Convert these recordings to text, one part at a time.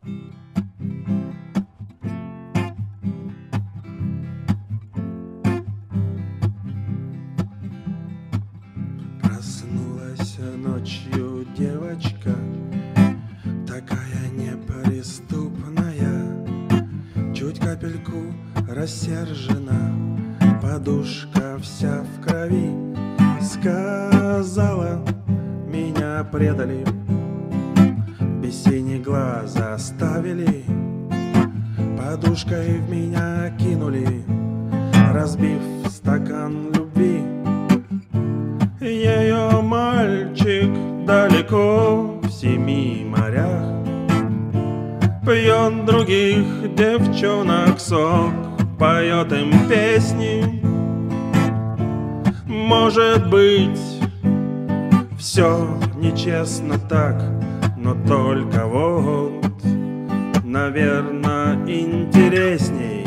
Проснулась ночью девочка, такая неприступная, чуть капельку рассержена, подушка вся в крови. Сказала, меня предали, без синих глаз оставили, подушкой в меня кинули, разбив стакан любви. Ее мальчик далеко в 7 морях, пьет других девчонок сок, поет им песни. Может быть, все нечестно так, но только вот, наверное, интересней.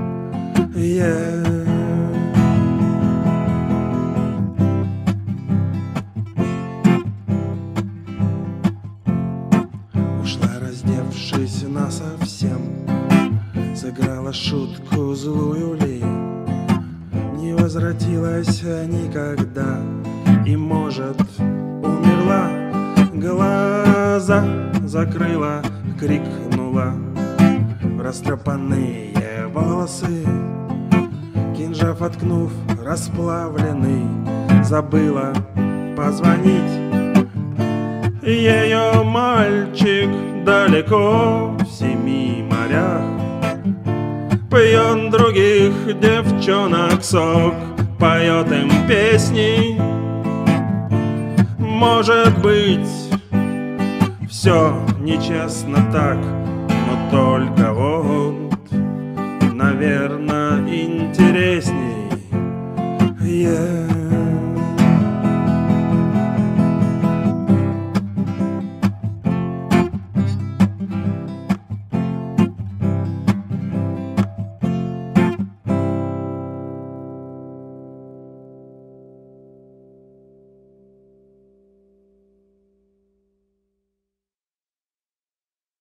Ушла, раздевшись насовсем, сыграла шутку злую ли, не возвратилась никогда и, может, умерла. Глаза закрыла, крикнула в растрепанные волосы, кинжал воткнув расплавленный, забыла позвонить. Ее мальчик далеко в 7 морях, пьет других девчонок сок, поет им песни. Может быть, все нечестно так, но только вот, наверное, интересней.